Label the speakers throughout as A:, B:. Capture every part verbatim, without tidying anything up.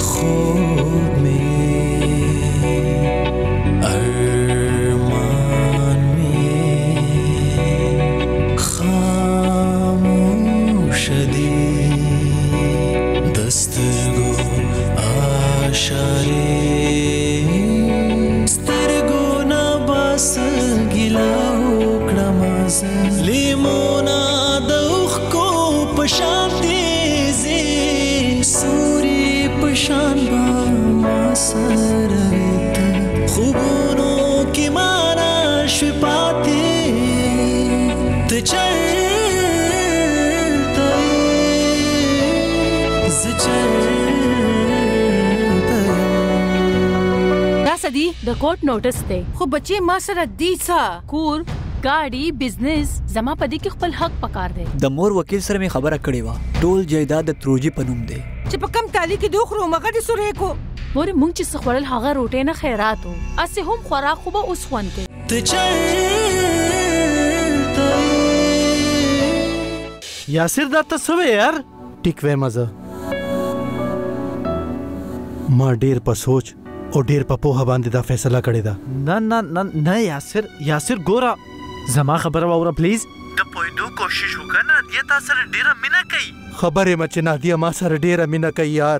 A: خوب में अरमान में खामोश दी दस्तरगो आशारे स्तरगो ना बस गिलाओ क्रमाज लिमोना दौख को पशाते जे सूरी पशान बामा सरवित खुबोनों की माना शिपाते तचरता जचरता
B: دا سدي د کوټ نوټس ته خو بچي ما سره دی سا کور गाड़ी बिजनेस जमा पदी کې خپل حق پکار دی
C: د مور وکیل سره می خبره کړې و ټول جیداد د تروجی پنوم دی
D: چې په کم تالی کې دوه خرو مګه دي سورې کو
B: ور مونږ چې خړل هغه روټه نه خیرات وو اسه هم خوراک خو به اوس خوان کې
E: یاسر دا ته سوې یار ټیک وې مزه ما ډیر په سوچ او ډیر په پوهه باندې دا فیصله کړې ده
F: نه نه نه نه یاسر یاسر ګورا زما خبره واوره پلیز
E: د پویدو کوشش وکړه نادیه تا سره ډیره مینه کوي خبره مچ نادیه ما سره ډیره مینه کوي یار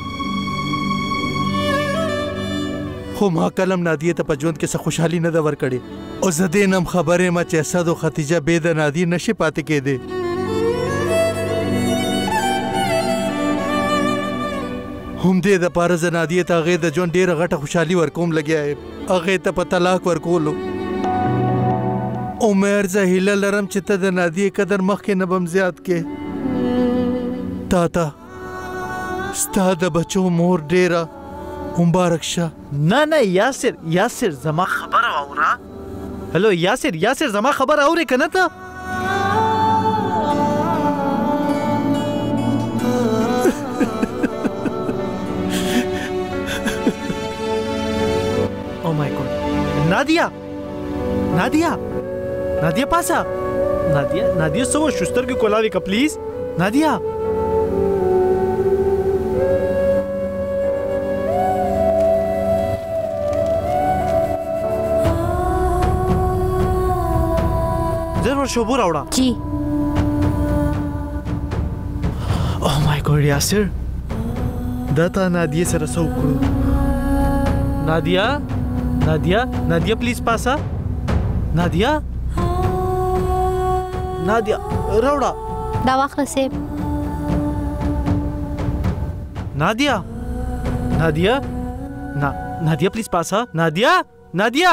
E: خو ما کلم نادیه ته په ژوند کې څه خوشحالي نه ده ورکړې او زه دې نم خبره مچ اسد او ختیجه بې د نادیه نشي پاتې کېدې هم دې د پاره ز نادیه ته هغې د ژوند ډېره غټه خوشحالي ورکوم لګیا یم هغې ته په طلاق ورکولو عمر زه هیله لرم چې ته د نادیې قدر مخکې نه بم زیات کې تا ته ستا د بچو مور ډېره مبارک شه
F: نه نه یاسر یاسر زما خبره واوره هلو یاسر یاسر زما خبره اورې که نه ته Oh my God. Nadia! Nadia! Nadia pasa! Nadia, Nadia سو شستر کې کولاوي کا پلیز Nadia! ضرور شوبو راوړه
B: جی
F: Oh my God یاسر دا تا نادیه سره سو کړو Nadia Nadia Nadia please pasa Nadia Nadia راوړه
G: دا واخله سیب
F: Nadia Nadia Na Nadia please pasa Nadia Nadia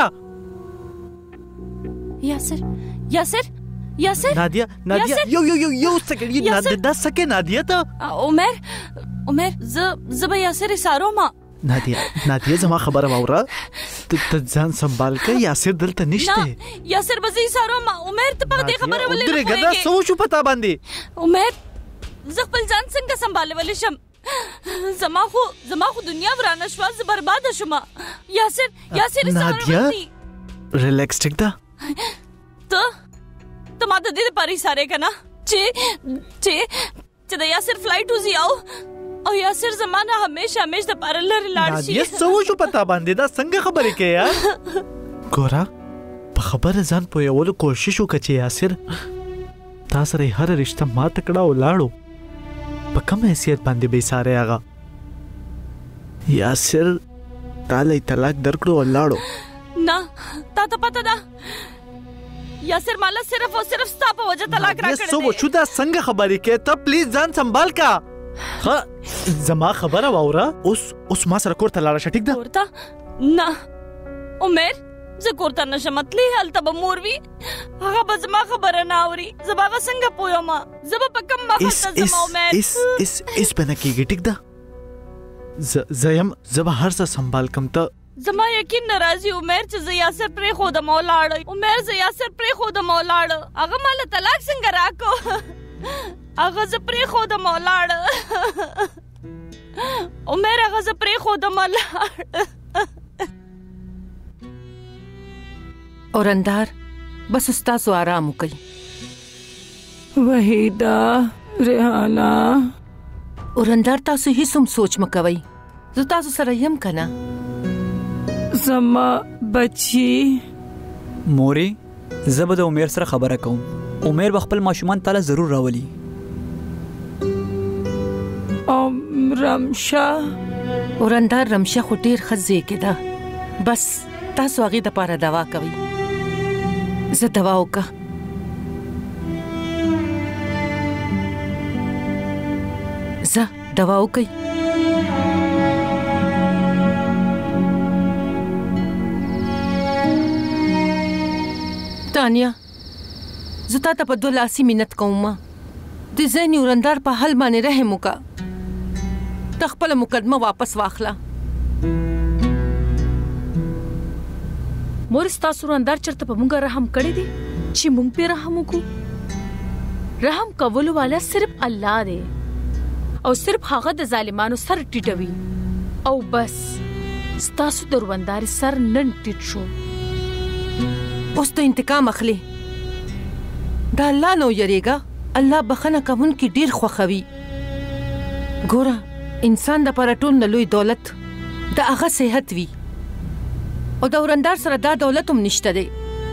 B: یاسر یاسر یاسر
F: Nadia Nadia یو یو یو یو سکند Nadia دا سکه Nadia ته
B: عمر عمر ز زبا یاسر سارو ما
F: نادیه نادیه زما خبره واوره ته ځان سنبال کړه یاسر دلته نشته
B: یاسر بزې سارو ما عمر ته په دې خبره ولې
F: درې غدا سو شو پتا باندې
B: عمر زه خپل ځان څنګه سنبال ولې شم زما خو زما خو دنیا ورانه شو زه برباد شوم یاسر یاسر سارو
F: نادیه ریلیکس ټیک دا
B: ته ته ما د دې پاري ساره کنه چې چې چې د یاسر فلایټ وزي او او یاسر زمانہ همیشه همیشه د پاره لری لاړ شي
F: نادیه سو شو پتا باندې دا څنګه خبرې کوي یار ګورا په خبره ځان پوهولو کوشش وکړه چې یاسر تا سره هر رشتہ ما تکړه ولاړو په کوم حیثیت باندې به ساره هغه یاسر تاله طلاق درکړو ولاړو
B: نه تا ته پته ده یاسر مالا صرف او صرف ستا په وجه طلاق را کړی
F: سو شو دا څنګه خبرې کوي ته پلیز ځان سنبال کا ها زما خبره واوره اوس اوس ما سره کور ته لاړه شټیک ده
B: کور ته نه عمر زه کور ته نشم تللی هلته به مور وي هغه به زما خبره نه اوري زه به هغه څنګه پوهیم زه به په کوم مخ ته ځم عمر
F: اس اس اس به نه کېږي ټیک ده زه یم زه به هر څه سنبال کم ته
B: زما یقین ناراضي عمر چې زه یاسر پرې خو د مولاړ عمر زه یاسر پرې خو د مولاړ هغه مال طلاق څنګه راکو هغه زه پرې خو د مولاړ عمر هغه زه پرې خو د مولاړ
D: اورندار بس استاسو آرام وکي
H: وحیدا ریحانه
D: اورندار تاسو هیڅ هم سوچ مکوئ زه تاسو سره یم کنه.
B: زما بچي
C: موري زه به د عمر سره خبره کوم. عمر به خپل ماشومان تعالی ضرور راولي.
B: او رمشه
D: ورندار رمشه خو ډیر خزه کې ده. بس تاسو هغه د پاره دوا کوي. زه دوا وکا. زه دوا وکي. تانیا زه تا ته په دوه لاسي منت کوم. د زیني ورندار په حل باندې رحم وکا. د خپل مقدمه واپس واخله.
B: مور تاسو ورندار چرته په مونږه رحم کړی دی چې مونږ په رحم وکړو؟ رحم کول والا صرف الله دی او صرف هغه د ظالمانو سر ټیټوي. او بس تاسو د ورندار سر نن ټیټ شو.
D: اوس ته انتقام اخلي. دا الله نو یریګا. الله بخنه کوونکی ډیر خوخوي. ګوره انسان د پرټون د لوی دولت د هغه صحت وی او د ورندار سره دا دولت هم نشته دی.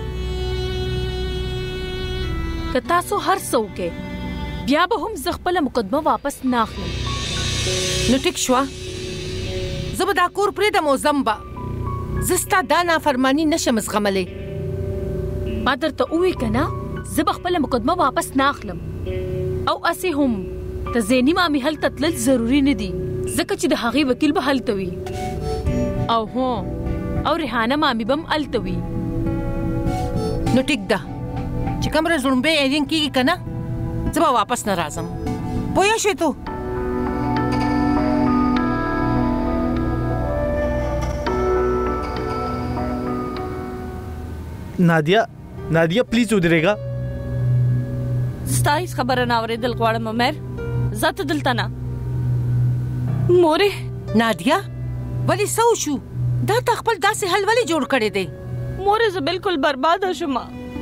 B: که تاسو هر څه وکړئ بیا به هم زه خپله مقدمه واپس نه اخلم.
D: نو ټیک شوه. زه به دا کور پرېږدم او ځم به. زه ستا دا نافرماني نشم زغملی.
B: ما درته ووایي که نه زه به خپله مقدمه واپس نه اخلم. او اسې هم د زیني مامي هلته تلل ضروري نه دي ځکه چې د هغې وکیل به هلته وي. او هو او ریحانه مامي به هم هلته وي.
D: نو ټیک ده چې کوم ورځ لومبۍ ایرین کېږي که نه زه به واپس نه راځم. پوه شوې تو؟
F: نادیا نادیا پلیز ودرېږه.
B: ستا هیڅ خبره نه اورېدل غواړم عمر. زه ته دلته نه. مورې
D: نادیا ولې څه وشو؟ دا تا خپل داسې حل ولې جوړ کړی دی؟
B: مورې زه بالکل برباده شوم.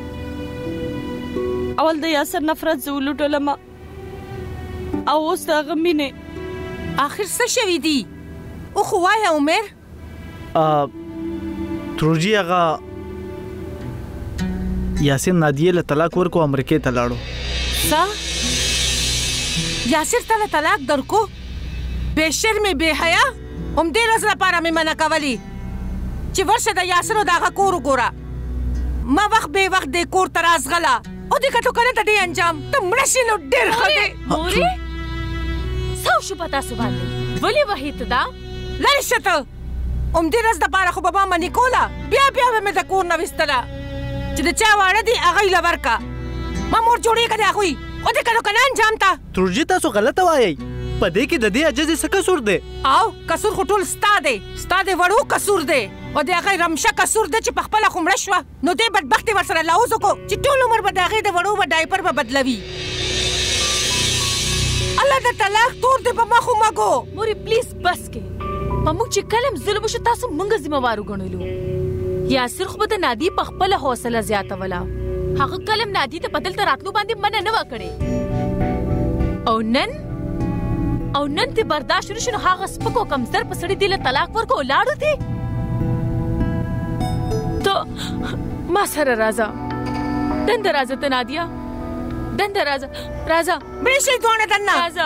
B: اول د یاسر نفرت زه ولوټلم او اوس د هغه مینې.
D: آخر څه شوي دي؟ اوخو وایه عمر.
F: تروجي هغه یاسر نادیه له طلاق ورکو امریکې ته لاړو.
D: څه؟ یاسر ته له طلاق درکو؟ بې شرمې بې حیا؟ همدې ورځ لپاره مې منع کولی چې ورشه د یاسر او د هغه کور وګوره. ما وخت بې وخت دې کور ته رازغله او دې کتو کنه ته دې انجام ته مړه شې نو ډېر ښه دی.
B: مورې څه وشو په تاسو باندې؟ ولې وحید ده؟
D: لرې شه ته. همدې ورځ دپاره خو به ما منې کوله بیا بیا به مې د کور نه ویستله چې د چا واړه دي هغه یې له ورکه. ما مور جوړېږه د هغوی او دې کتو کنه انجام ته.
F: تروجي تاسو غلطه وایئ. په دې کې د دې عجزې څه قصور دی؟
D: او قصور خو ټول ستا دی. ستا د وړو قصور دی او د هغې رمشه قصور دی چې په خپله خو مړه شوه. نو دې بدبختې ورسره لوز وکړو چې ټول عمر به د هغې د وړو به ډایپر به بدلوي. الله د طلاق تور دی په مخ ومږو.
B: مورې پلیز بس کې. په موږ چې کله هم ظلم وشو تاسو موږ ذمهوار وګڼلو. یاسر خو به د نادي په خپله حوصله زیاتوله. هغه کله هم نادي ته په دلته راتلو باندې منع نه وه کړې. او نن او نن ته برداشت نشو نو هغه سپکو کمزر په سړي دې له طلاق ورکو ولاړو دي. ته ما سره راځه. دنده راځه ته نادیه. دنده راځه. راځه
D: مړې شئ دواړه دننه.
B: راځه.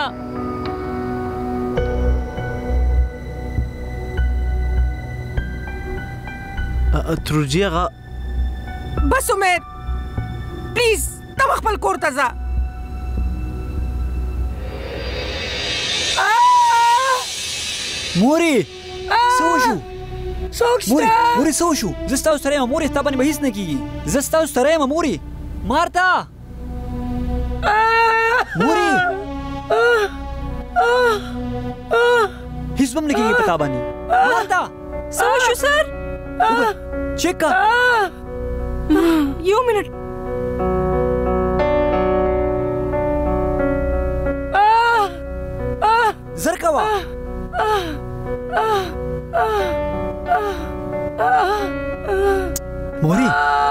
F: تروجي هغه
D: بس عمر پلیز ته خپل کور ته ځه.
C: موري څه وشو؟ موري موري څه وشو؟ زه ستاسو سره یم موري. ستا باندې به هېڅ نه کېږي. زه ستاسو سره یم موري. مارتا موري هېڅ به هم نه کېږي په تا باندې. مارتا
B: څه وشو سر؟
C: چیک کا.
B: یو منټ.
C: زر کوه. موري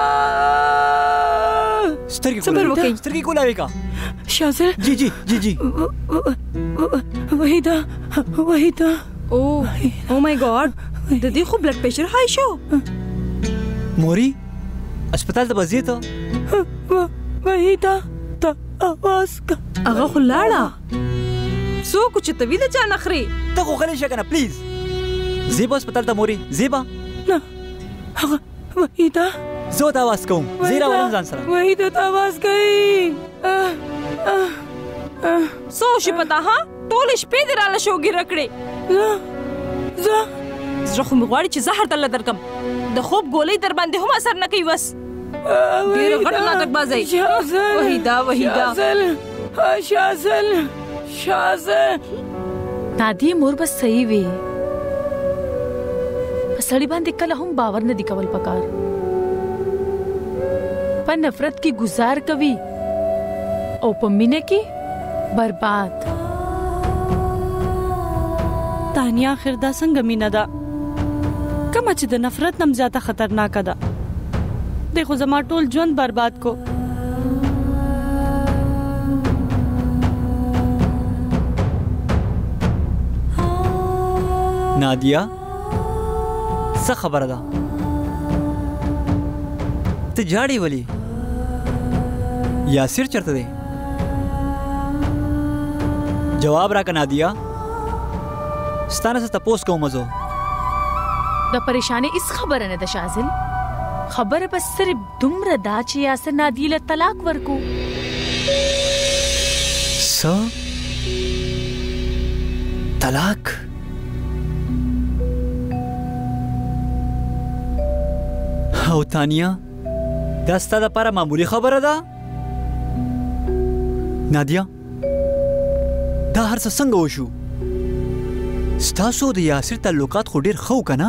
C: سترګې کولاوي سترګې کولاوي کا.
B: شازر
C: جی جی جی جی
B: وحیده وحیده
G: او او مای ګاډ د دې خو بلډ پریشر هاي شو.
C: موري अस्पताल ته بځې ته
G: وحیدا ته आवाज کا هغه خو لاړه سو کچھ توی د چا نخري
C: ته خو غلی شه کنه پلیز. زیبا अस्पताल ته موري زیبا
G: نه هغه وحیدا
C: زه ته आवाज کوم زیرا ولن ځان سره
G: وحیدا ته आवाज کوي سو شي پتا ها ټول شپې دراله شوګي رکړې زه زه خو مغواړي چې زهر دل درکم د خوب ګولې در باندې هم اثر نه کوي وس ډیر غټ ناټک بازي وحیدا وحیدا شازل شازل شازل
B: نادی مور بس صحیح وي سړی باندې کله هم باور نه دی کول پکار په نفرت کې گزار کوي او په مینه کې برباد.
G: تانیا اخر دا څنګه مینا ده کما چې د نفرت نم زیاته خطرناک ده دغه زما ټول ژوند برباد کو.
C: نادیا څه خبره ده ته جاړې ولې یاسر چرته دی جواب راکړه نادیا ستانه څه تپوس کوم زه
B: د پریشانی اس خبره نه ده شازل خبره بس صرف دومره دا چې یاسر نادی له طلاق ورکو.
C: څه طلاق او تانیا دا ستا دپاره معمولي خبره ده نادیا دا هر څه څنګه وشو ستاسو د یاسر تعلقات خو ډېر ښه و که نه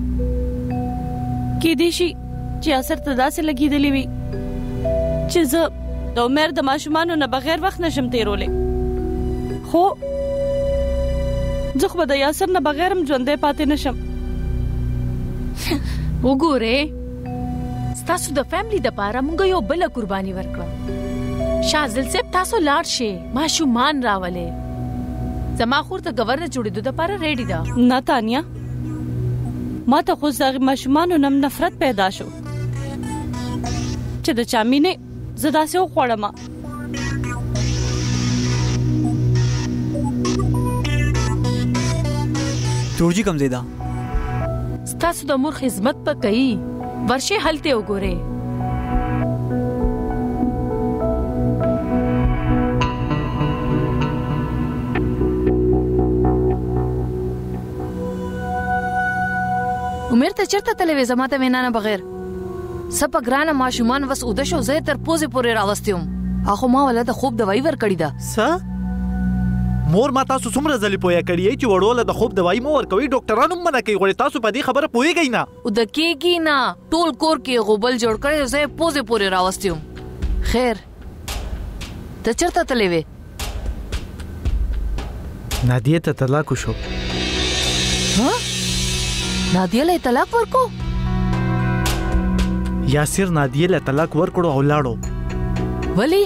G: کېدای شي چې یاسر ته داسې لګېدلی وي چې زه د عمر د ماشومانو نه بغیر وخت نشم تېرولی خو زه خو به د یاسر نه بغیر هم ژوندی پاتې نشم.
B: وګورئ ستاسو د فیملی دپاره موږ یو بله قرباني ورکړه. شازل صاحب تاسو لاړ شئ ماشومان راولئ زما خور ته ګورنر جوړېدو دپاره ریډي ده.
G: نه تانیا ما ته خو د هغې ماشومانو نه نفرت پیدا شو چې د چا مینې زه داسې وخوړم.
C: تورجي کوم ځای ده
B: ستاسو د مور خدمت به کوي ورشئ هلته وګورئ.
H: عمر ته چرته تلوي زما ته وینا نه بغیر سپه ګرانه ماشومان وس اوده شو زه تر پوزې پورې راوستم اخو ما ولته خوب دوايي ور کړی ده.
F: څه مور ما تاسو څومره ځلې پوهه کړی چې وړوله د خوب دوايي مو ورکوي ډاکټرانو منع کوي غوړې تاسو په دې خبره پوهیږئ نه
H: او د کېږي نه ټول کور کې غوبل جوړ کړی زه پوزې پورې راوستم. خیر ته چرته تلې وې
F: نادیه ته طلاق وشو.
H: ها نادیه له طلاق ورکو
F: یاسر نادیه له طلاق ورکړو او لاړو
H: ولی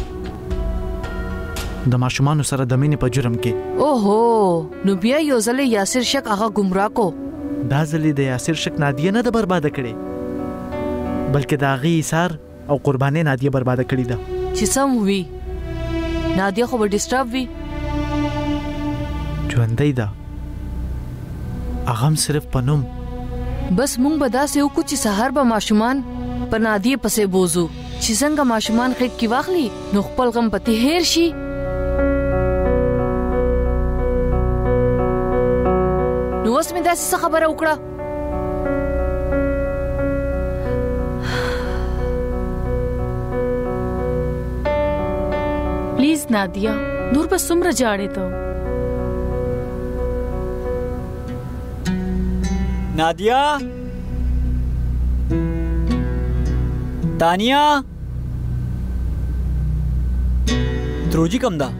F: د ماشومانو سره د مینې په جرم کې.
H: اوهو نو بیا یو ځل یاسر شک هغه گمراه کو.
F: دا ځلې د یاسر شک نادیه نه د برباده کړي بلکې د هغې ایثار او قرباني نادیه برباده کړې ده.
H: چې سم وي نادیه خو به ډسټرب وي
F: ژوندۍ ده هغه هم صرف په نوم.
H: بس مونږ به داسې وکړو چې سهار به ماشومان په نادیه پسې بوزو چې څنګه ماشومان غېږ کې واخلي نو خپل غم پتې هېر شي. نو اوس مې داسې څه خبره وکړه
B: پلیز نادیا نور به څومره جاړې ته
C: نادیا تانیا تروجي کوم ده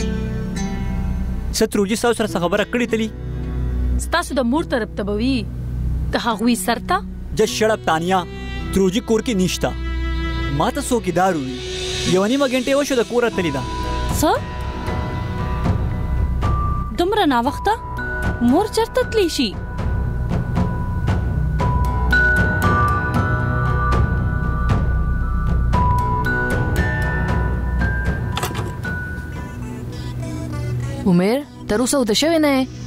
C: څه تروجي ستاسو سره څه خبره کړې تلي
B: ستاسو د مور طرف ته به وي د هغوی سر ته
C: جس شړپ تانیا تروجي کور کې نشته ما ته څوکیدار وي یو نیمه غنټه وشو د کوره تللی ده.
G: څه دومره ناوخته مور چرته تلی شي؟
H: عمر تر اوسه وده شوی نه
F: دا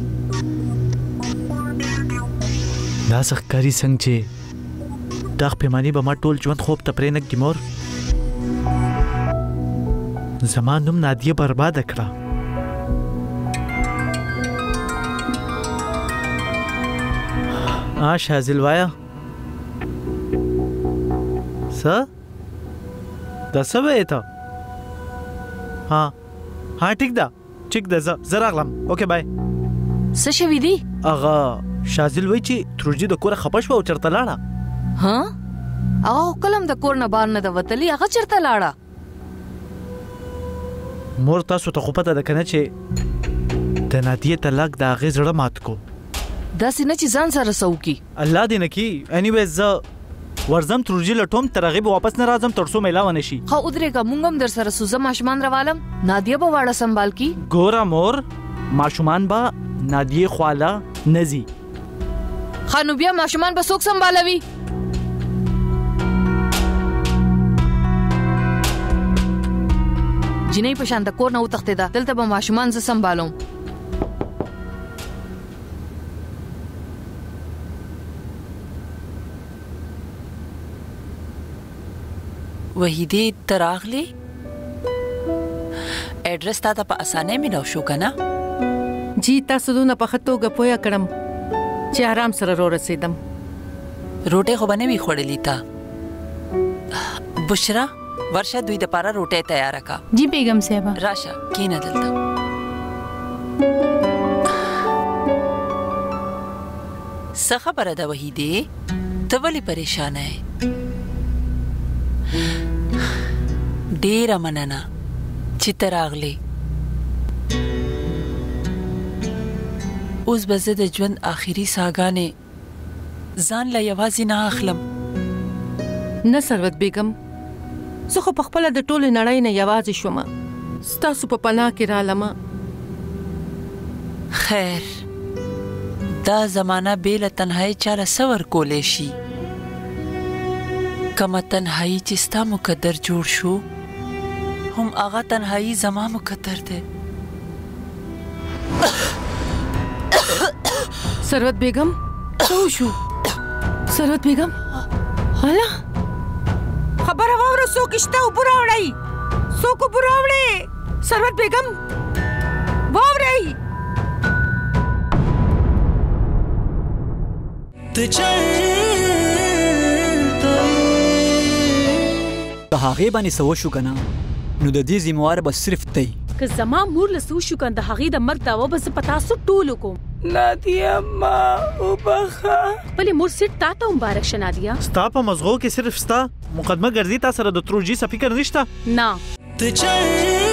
F: ښکاري څنګه چې دا پیماني به ما ټول ژوند خوب ته پرې نږدې مور زما نوم نادیه برباده کړه آ شازل وایا څه دا څه وایې ته ها ها ټیک ده ټیک ده زه زه راغلم اوکې بای
H: څه شوي دي
F: هغه شازل وایي چې تروجي د کوره خفه شوه او چېرته لاړه
H: ها هغه کلم د کور نه بار نه ده وتلې هغه چېرته لاړه
F: مور تاسو ته خو پته ده که نه چې د نادیې طلاق د هغې زړه مات کو
H: داسې نه چې ځان سره څه وکړي
F: الله دې نه کي انیویز زه ورځم تروجي لټوم تر هغې به واپس نه راځم تر څو میلا ونه شي
H: ښه ودرېږه مونږ هم در سره سوزه ماشومان روالم نادیه به واړه سنبال کي
F: ګوره مور ماشومان به نادیې خواله نه ځي
H: ښه نو بیا ماشومان به څوک سنبالوي جنۍ په شان د کور نه وتښتېده دلته به ماشومان زه سنبالوم
I: وحیدې ته راغلې اډرس تا ته په اسانۍ میلاو شو که نه
D: جی تاسو دونه په ښه توګه پوهه کړم چې آرام سره رارسېدم
I: روټۍ خو به نه وي خوړلې تا بشرا ورشه دوی دپاره روټۍ تیاره کا
G: جی بیگم صاحبه
I: راشه کښېنه دلته څه خبره ده وحیدې ته ولې پریشانه یې ډېره مننه چې ته راغلې اوس به زه د ژوند آخري ساګانې ځان له یوازې نه اخلم
D: نه ثروت بیګم زه خو پخپله د ټولې نړۍ نه یوازې شومه ستاسو په پناه کې رالمه
I: خیر دا زمانه بې له تنهایي چاله څه ورکولی شي کومه تنهایي چې ستا مقدر جوړ شو هم هغه تنهایي زما مقدر دی
D: ثروت بیګم څه وشو ثروت بیګم هله خبره واوره څوک شته اوبه راوړئ څوک اوبه راوړئ ثروت بیګم واورئ
A: ته چېرته
C: د هغې باندې څه وشو که نه نو د دې ذمواره به صرف دی
B: که زما مور له څه وشو که د هغې د مرګ دعوه به زه په تاسو ټولو کوم
G: نادیه ما وبخه
B: خپلې مور سیټ تا ته مبارک شه نادیه
F: ستا په مزغو کې صرف ستا مقدمه ګرځي تا سره د تروجي څه فکر نشته
B: نه
A: ته چېرته